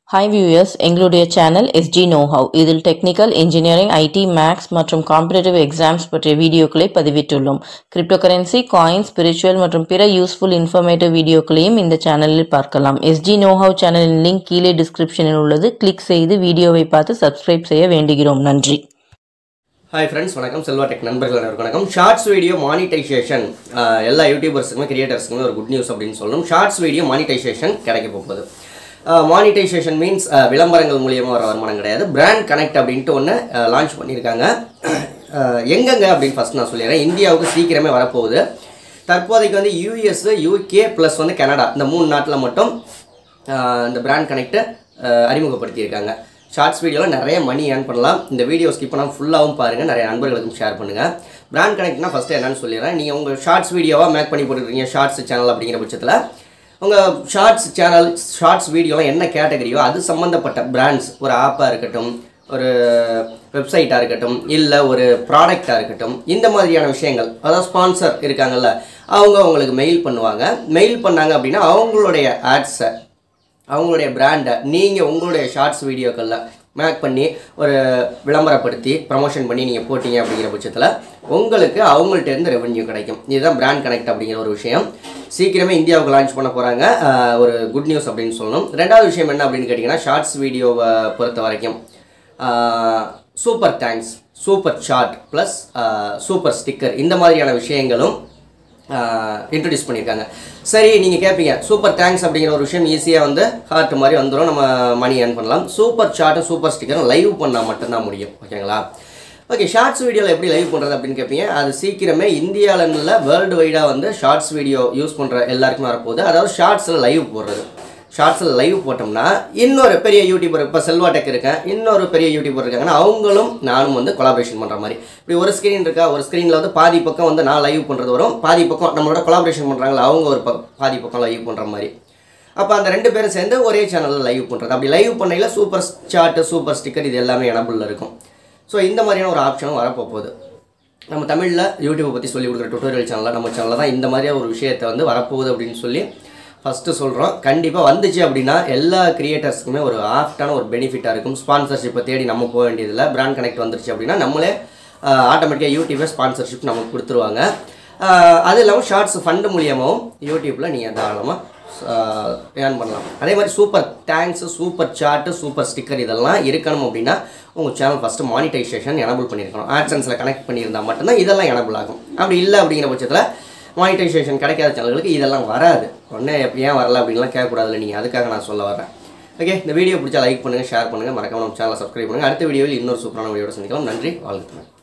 Hi viewers, எங்களுடைய channel SG Know-how. இதில் technical, engineering, IT, maths மற்றும் காம்படிட்டிவ் எக்ஸாம்ஸ் பற்றிய வீடியோக்களை பதிவிட்டுள்ளோம். கிரிப்டோகரன்சி, காயின், ஸ்பிரிச்சுவல் மற்றும் பிற யூஸ்ஃபுல் இன்ஃபர்மேட்டிவ் வீடியோக்களையும் இந்த சேனலில் பார்க்கலாம். SG Know-how சேனலின் லிங்க் கீழே டிஸ்கிரிப்ஷனில் உள்ளது. கிளிக் செய்து வீடியோவை பார்த்து சப்ஸ்கிரைப் செய்ய வேண்டுகிறோம். நன்றி. ஹாய் ஃப்ரெண்ட்ஸ், வணக்கம். செல்வா டெக் நண்பர்கள் அனைவருக்கும் வணக்கம். ஷார்ட்ஸ் வீடியோ மானிட்டைசேஷன் எல்லா யூடியூபர்ஸுக்குமே கிரியேட்டர்ஸுக்குமே ஒரு குட் நியூஸ் அப்படின்னு சொல்லணும். ஷார்ட்ஸ் வீடியோ மானிட்டைசேஷன் கிடைக்க போகுது. மானிட்டைசேஷன் மீன்ஸ் விளம்பரங்கள் மூலியமாக வர வருமானம் கிடையாது. பிராண்ட் கனெக்ட் அப்படின்ட்டு ஒன்று லான்ச் பண்ணியிருக்காங்க. எங்கெங்க அப்படின்னு ஃபஸ்ட் நான் சொல்லிடுறேன். இந்தியாவுக்கு சீக்கிரமே வரப்போகுது. தற்போதைக்கு வந்து US, UK ப்ளஸ் வந்து கனடா, இந்த 3 நாட்டில் மட்டும் இந்த பிராண்ட் கனெக்டை அறிமுகப்படுத்தியிருக்காங்க. ஷார்ட்ஸ் வீடியோவில் நிறைய மணி ஏர்ன் பண்ணலாம். இந்த வீடியோ ஸ்கிப் பண்ணாமல் ஃபுல்லாகவும் பாருங்கள், நிறைய நண்பர்களுக்கும் ஷேர் பண்ணுங்கள். பிராண்ட் கனெக்ட்னா ஃபஸ்ட்டு என்னன்னு சொல்லிடுறேன். நீங்கள் உங்கள் ஷார்ட்ஸ் வீடியோவாக மேக் பண்ணி போட்டுருக்கீங்க ஷார்ட்ஸ் சேனல் அப்படிங்கிற பட்சத்தில் உங்கள் ஷார்ட்ஸ் சேனல், ஷார்ட்ஸ் வீடியோலாம் என்ன கேட்டகரியோ அது சம்மந்தப்பட்ட பிராண்ட்ஸ், ஒரு ஆப்பாக இருக்கட்டும், ஒரு வெப்சைட்டாக இருக்கட்டும், இல்லை ஒரு ப்ராடக்டாக இருக்கட்டும், இந்த மாதிரியான விஷயங்கள், அதாவது ஸ்பான்சர் இருக்காங்கல்ல, அவங்க உங்களுக்கு மெயில் பண்ணுவாங்க. மெயில் பண்ணாங்க அப்படின்னா அவங்களுடைய ஆட்ஸை, அவங்களுடைய பிராண்டை நீங்கள் உங்களுடைய ஷார்ட்ஸ் வீடியோக்களில் மேக் பண்ணி ஒரு விளம்பரப்படுத்தி ப்ரமோஷன் பண்ணி நீங்கள் போட்டிங்க அப்படிங்கிற பட்சத்தில் உங்களுக்கு அவங்கள்ட்டேருந்து ரெவென்யூ கிடைக்கும். இதுதான் பிராண்ட் கனெக்ட் அப்படிங்கிற ஒரு விஷயம். சீக்கிரமே இந்தியாவுக்கு லான்ச் பண்ண போகிறாங்க. ஒரு குட் நியூஸ் அப்படின்னு சொல்லணும். ரெண்டாவது விஷயம் என்ன அப்படின்னு கேட்டிங்கன்னா, ஷார்ட்ஸ் வீடியோவை பொறுத்த வரைக்கும் super thanks, super chat plus super sticker, இந்த மாதிரியான விஷயங்களும் இன்ட்ரடியூஸ் பண்ணியிருக்காங்க. சரி, நீங்கள் கேட்பீங்க சூப்பர் தேங்க்ஸ் அப்படிங்கிற ஒரு விஷயம் ஈஸியாக வந்து ஹார்ட் மாதிரி வந்துடும், நம்ம மணி ஏர்ன் பண்ணலாம். சூப்பர் சார்ட்டும் சூப்பர் ஸ்டிக்கரும் லைவ் பண்ணால் மட்டும்தான் முடியும். ஓகேங்களா? ஓகே, ஷார்ட்ஸ் வீடியோவில் எப்படி லைவ் பண்ணுறது அப்படின்னு கேட்பீங்க. அது சீக்கிரமே இந்தியாவில் வேர்ல்டு வைடாக வந்து ஷார்ட்ஸ் வீடியோ யூஸ் பண்ணுற எல்லாருக்குமே வரப்போகுது. அதாவது ஷார்ட்ஸில் லைவ் போடுறது. ஷார்ட்ஸில் லைவ் போட்டோம்னா இன்னொரு பெரிய யூடியூபர், இப்போ செல்வா டெக் இருக்கேன், இன்னொரு பெரிய யூடியூபர் இருக்காங்கன்னா அவங்களும் நானும் வந்து கொலாபரேஷன் பண்ணுற மாதிரி. இப்படி ஒரு ஸ்க்ரீன் இருக்கா, ஒரு ஸ்க்ரீனில் வந்து பாதி பக்கம் வந்து நான் லைவ் பண்ணுறது வரும், பாதி பக்கம் நம்மளோட கொலாபரேஷன் பண்ணுறாங்களா அவங்க ஒரு பாதி பக்கம் லைவ் பண்ணுற மாதிரி. அப்போ அந்த 2 பேரும் சேர்ந்து ஒரே சேனலில் லைவ் பண்ணுறது. அப்படி லைவ் பண்ணையில் சூப்பர் சார்ட்டு, சூப்பர் ஸ்டிக்கர் இது எல்லாமே எனபிளில் இருக்கும். ஸோ இந்த மாதிரியான ஒரு ஆப்ஷனும் வரப்போகுது. நம்ம தமிழில் யூடியூப்பை பற்றி சொல்லி கொடுக்குற டுட்டோரியல் சேனலில், நம்ம சேனலில் தான் இந்த மாதிரியாக ஒரு விஷயத்தை வந்து வரப்போகுது அப்படின்னு சொல்லி ஃபஸ்ட்டு சொல்கிறோம். கண்டிப்பாக வந்துச்சு அப்படின்னா எல்லா கிரியேட்டர்ஸுக்குமே ஒரு ஆப்டான ஒரு பெனிஃபிட்டாக இருக்கும். ஸ்பான்சர்ஷிப்பை தேடி நம்ம போக வேண்டியதில்லை. பிராண்ட் கனெக்ட் வந்துருச்சு அப்படின்னா நம்மளே ஆட்டோமேட்டிக்காக யூடியூபே ஸ்பான்சர்ஷிப் நமக்கு கொடுத்துருவாங்க. அது இல்லாமல் ஷார்ட்ஸ் ஃபண்டு மூலியமாகவும் யூடியூப்பில் நீங்கள் தாராளமாக ஏர்ன் பண்ணலாம். அதே மாதிரி super thanks, super chat, super sticker இதெல்லாம் இருக்கணும் அப்படின்னா உங்கள் சேனல் ஃபஸ்ட்டு மானிட்டைசேஷன் எனபிள் பண்ணியிருக்கணும். ஆட்சன்ஸில் கனெக்ட் பண்ணியிருந்தால் மட்டும்தான் இதெல்லாம் எனபிள் ஆகும். அப்படி இல்லை அப்படிங்கிற பட்சத்தில் மானிட்டைசேஷன் கிடைக்காத சேனல்களுக்கு இதெல்லாம் வராது. உடனே ஏன் வரல அப்படின்லாம் கேட்கக்கூடாதுல்ல நீங்கள், அதுக்காக நான் சொல்ல வரேன். ஓகே, இந்த வீடியோ பிடிச்சா லைக் பண்ணுங்கள், ஷேர் பண்ணுங்கள், மறக்காம நம்ம சேனலை சப்ஸ்கிரைப் பண்ணுங்கள். அடுத்த வீடியோவில் இன்னொரு சூப்பரான வீடியோட சந்திக்கலாம். நன்றி, வாழ்த்துக்கள்.